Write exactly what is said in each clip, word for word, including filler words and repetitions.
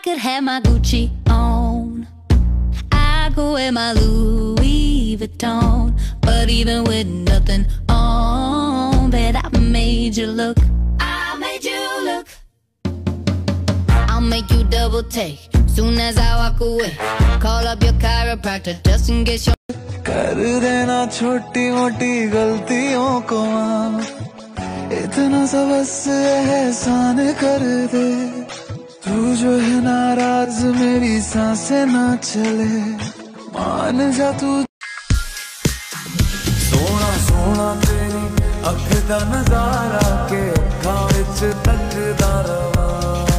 could have my Gucci on, I could wear my Louis Vuitton, but even with nothing on, bet I made you look. I made you look. I'll make you double take soon as I walk away. Call up your chiropractor just in case you're कर देना छोटी मोटी गलतियों को माफ, इतना सा बस एहसान कर दे। तू जो है नाराज मेरी सांसें ना चले, मान जा तू। सोना सोना तेरी अख दा नजारा के अखां विच तकदा रवा।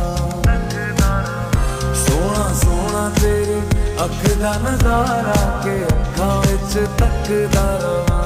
सोना सोना तेरी अख दा नजारा के अखां विच तकदा रवा।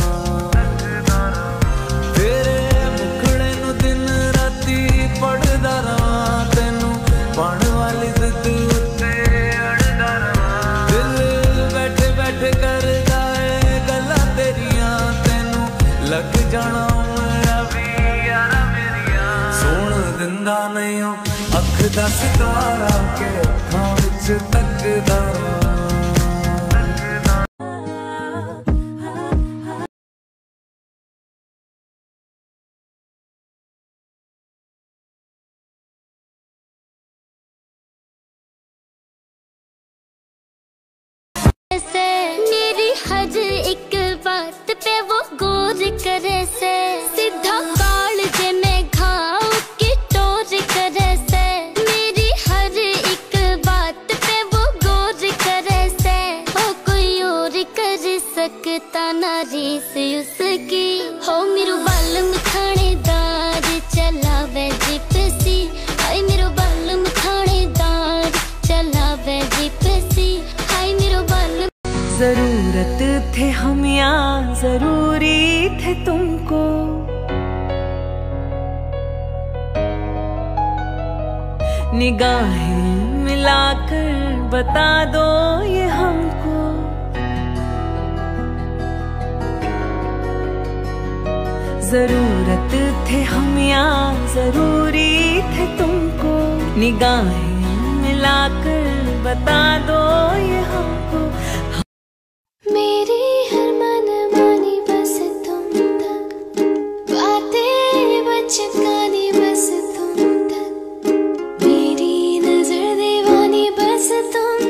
तेरे मुखड़े नू दिन राती पढ़दा रवा, तैनू पाण वाली जिद उत्ते अड़दा रवा। दिल बैठे बैठे करदा है गल्लां तेरियां, तैनू लग जाना मेरा भी यारा मेरिया। सोण दिंदा नहीं हो अख दा सितारा के अखां विच तकदा रवा। मेरी हर एक बात पे वो गौर करे से, सीधा कालजे में घाव की टोर करे से। मेरी हर एक बात पे वो गौर करे से, हो कोई और कर सकता ना रीस उसकी। हो मेरो बालम थानेदार चलावे जिप्सी, हाय मेरो बालम थानेदार चलावे जिप्सी, हाय मेरो बालम। जरूरत थे हम या जरूरी थे तुमको, निगाहें मिलाकर बता दो ये हमको। जरूरत थे हम या जरूरी थे तुमको, निगाहें मिलाकर बता दो ये हमको। मेरी हर मन मानी बस तुम तक, बातें बचकानी बस तुम तक, मेरी नजर दीवानी बस तुम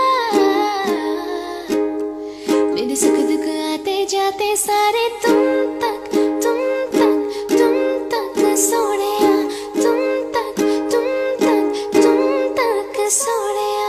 तक। मेरे सुख दुख आते जाते सारे तुम तक, तुम तक तुम तक सोनिया, तुम तक तुम तक तुम तक सोनिया।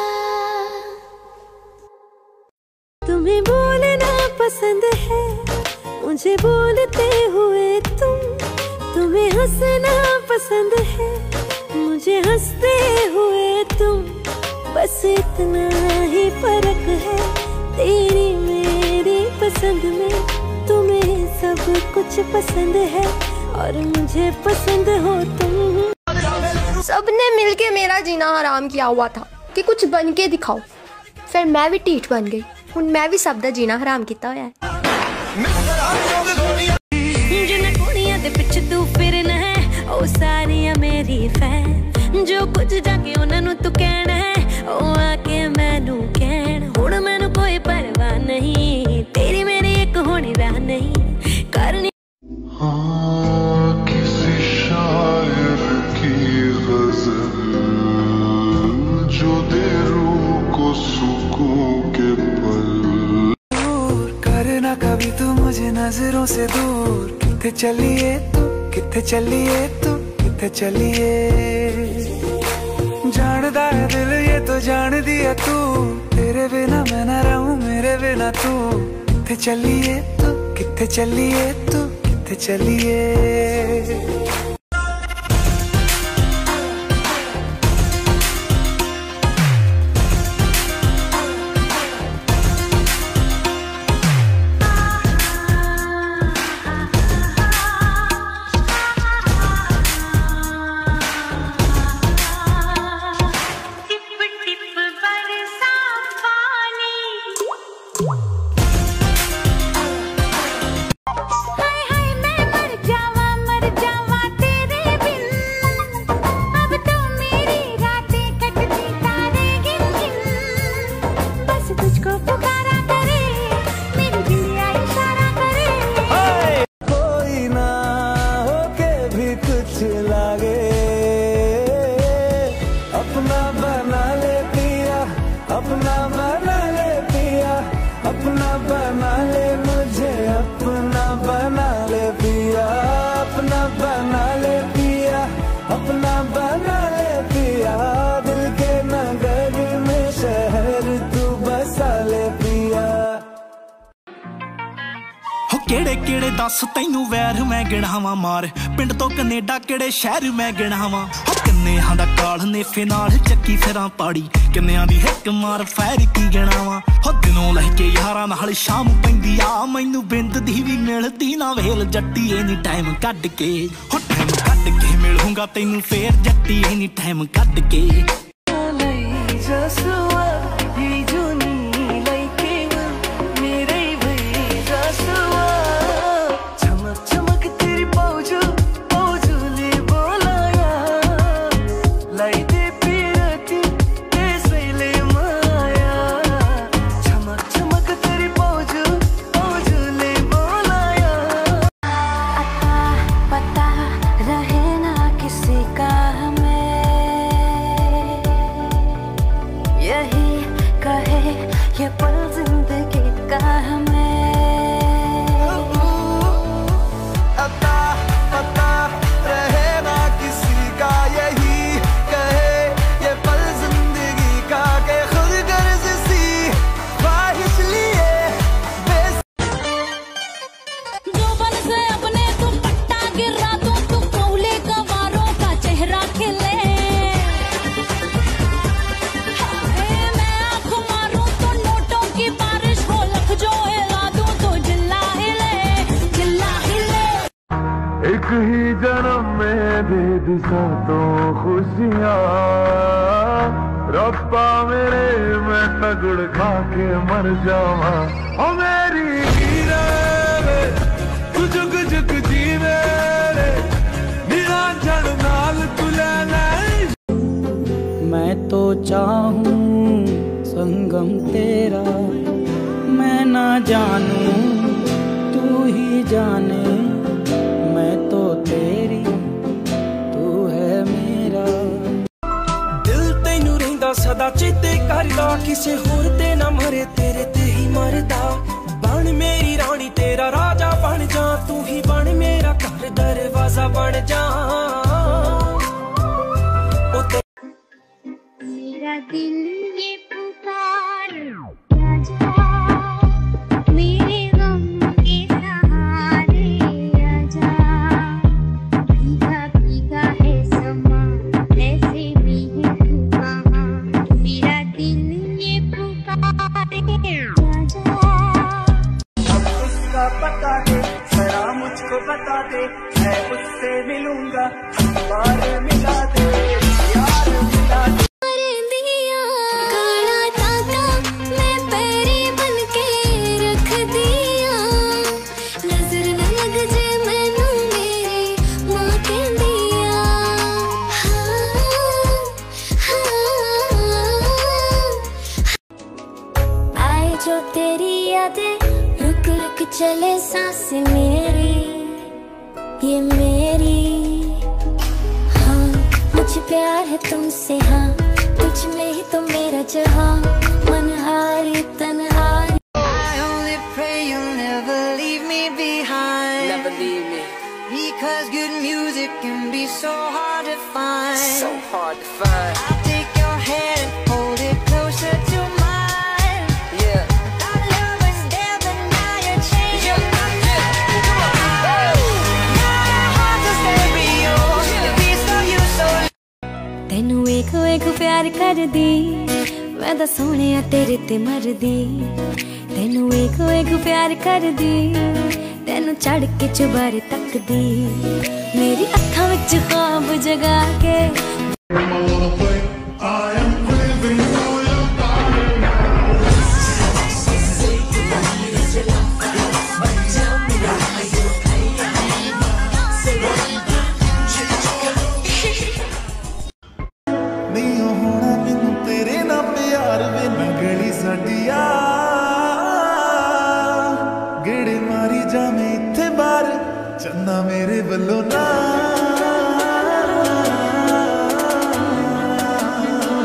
तुम्हें बोलना पसंद है मुझे बोलते हुए तुम, तुम्हें हंसना पसंद है मुझे हंसते हुए तुम। बस इतना ही फर्क है तेरी मेरी पसंद में, तुम्हें सब कुछ पसंद है और मुझे पसंद हो तुम। सबने मिलके मेरा जीना हराम किया हुआ था कि कुछ बन के दिखाओ, फिर मैं भी टीठ बन गई। हुण मैं भी सब दा जीना हराम किया होया है। जिन्हें कुड़ियां दे पिछे तू फिरना है ओ सारियां मेरी फैन, जो कुछ जाके उन्हां नू तू कहना है ओ आके मैनू कहण। हुण मैनू कोई परवाह नहीं, तेरी मेरी एक होनी राह नहीं करनी। हाँ, किसी शायर की गजल जो दे रूह को सुकून के पल। दूर करना कभी तू मुझे नजरों से दूर, किथे चलिए तू किथे चलिए तू किथे चलिए। जानदा है दिल ये तो जान दिया तू, तेरे बिना मैं ना रहूं मेरे बिना तू। किथे चलिए तू किथे चलिए तू किथे चलिए। हाय हाय मैं मर जावा मर जावा, अपना बना ले पिया, अपना बना ले पिया, अपना बना ले मुझे, अपना बना ले पिया, अपना बना ले पिया, अपना बना ले पिया, दिल के नगर में शहर तू बसा ले पिया। हो केड़े केड़े दस तैनू वैर मैं गिणावां मार, पिंड तो कनेडा केड़े शहर मैं गिणावां। हो किन्नेहां दा काल नेफे नाल चक्की फिरां पाड़ी, किन्नेहां दी हिक मार फैर की गिणावां। हो दिनों लहके यारां नाल शाम पैंदी आ, मैनू बिंद दी भी मिलदी ना वेल जट्टी एनी टाइम कढ के। हो टाइम कढ के मिलूंगा तैनू फेर जट्टी एनी टाइम कढ के। एक ही जन्म में दे दी सातों खुशियाँ, रब्बा मेरे मैं तगड़ खा के मर जावा। ओ मेरी हीरे तू जुग जुग जीवे मेरा जड़ नाल तुले नहीं। मैं तो चाहूं संगम तेरा, मैं ना जानूं तू ही जाने, मैं तो तेरी तू है मेरा। दिल तैनू रहिंदा सदा चेते करदा, किसे होर ते ना मरे तेरे ते ही मरदा। बन मेरी रानी तेरा राजा बन जा, तू ही बन मेरा घर दरवाजा बन जा। मेरा दिल ये पुकार आजा, मेरे गम के सहारे आजा। भीगा भीगा है समा, ऐसे भी है तू कहाँ। मेरा दिल ये पुकारे आजा। अब उसका पता दे जरा मुझको बता दे, मैं उससे मिलूंगा बार मिला दे यार मिला दे। जो तेरी यादें रुक रुक चले सांसें मेरी, ये मेरी। हाँ मुझे प्यार है तुमसे, हाँ तुझ में ही तो मेरा जहाँ। मनहारी तन्हारी। I only pray you'll never leave me behind. Never leave me. Because good music can be so hard to find. So hard to find. I'll take your hand and hold it closer to mine. ਤੈਨੂੰ ਵੇਖ ਵੇਖ ਪਿਆਰ ਕਰਦੀ, ਮੈਂ ਤਾਂ ਸੋਹਣਿਆ ਤੇਰੇ ਤੇ ਮਰਦੀ। ਤੈਨੂੰ ਵੇਖ ਵੇਖ ਪਿਆਰ ਕਰਦੀ, ਤੈਨੂੰ ਚੜ ਕੇ ਚੁਬਾਰੇ ਤੱਕਦੀ। ਮੇਰੀ ਅੱਖਾਂ ਵਿੱਚ ख्वाब ਜਗਾ ਕੇ चन्ना मेरे बल्लो ना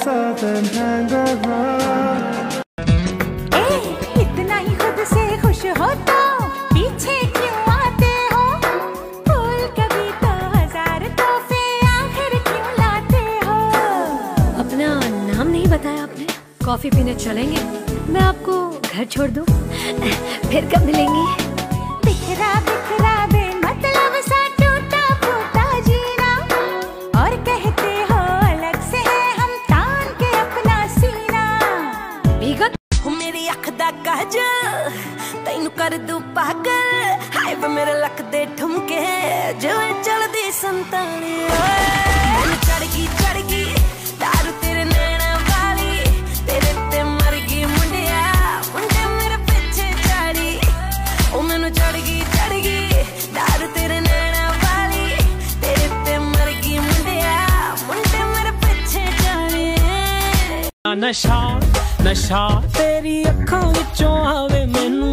इतना ही खुद से खुश हो तो पीछे क्यों आते हो? फूल कभी तो हजार तोहफे आखिर क्यों लाते हो? अपना नाम नहीं बताया आपने। कॉफी पीने चलेंगे? मैं आपको घर छोड़ दूं? फिर कब मिलेंगी? बिखरा बिखरा बेमतलब सा टूटा फूटा जीना, और कहते हो अलग से है हम तान के अपना सीना। भीगत मेरी अख दा काजल तैनू कर दूं पागल, हाय वे मेरे लक दे ठुमके जिवें चलदी संताली। चढ़गी चढ़गी दारू तेरे नैना वाली, तेरे ते मर गई मुंडिया मुंडे मेरे पीछे चढ़ी। ओ मैनू चढ़गी चढ़गी दारू तेरे नैना वाली, तेरे ते मर गई मुंडिया मुंडे मेरे पीछे चढ़ी। नशा नशा तेरी अखां विचों आवे मैनू,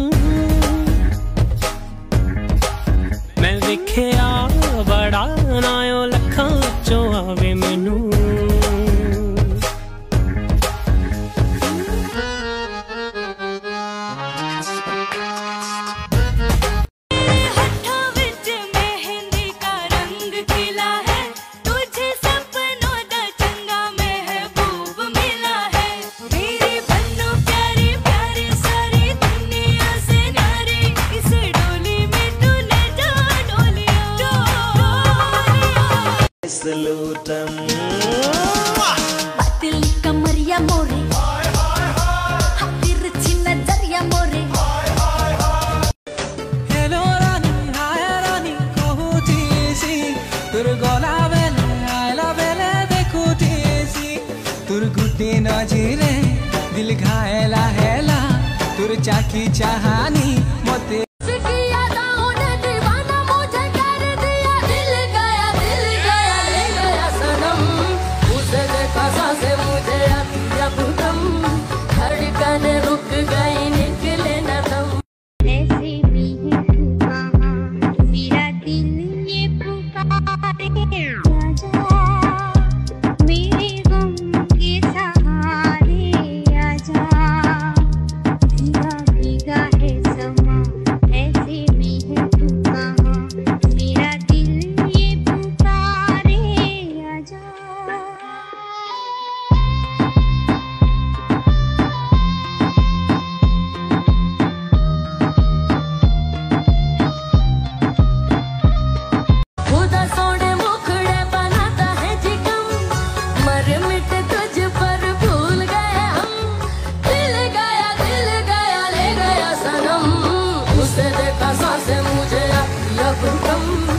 मैं वेखिया बड़ा नायो लखां विचों आवे मैनू। पतली कमरिया मोरे, तिरछी नजरिया मोरे। हेलो रानी हाय रानी कहूतीसी, तुर गोला बेले आयला बेले देखूतीसी, तुर गुटी नजीरे दिल घायला हेला, तुर चाकी चाहानी मोते रुक गई निकले न दम। ऐसे भी है तू कहाँ, मेरा दिल ये पुकारे। आजा मेरे गम के सहारे, आजा भीगा भीगा है समा। ऐसे भी है तू कहाँ, मेरा दिल ये पुकारे। आजा मुझे अब कम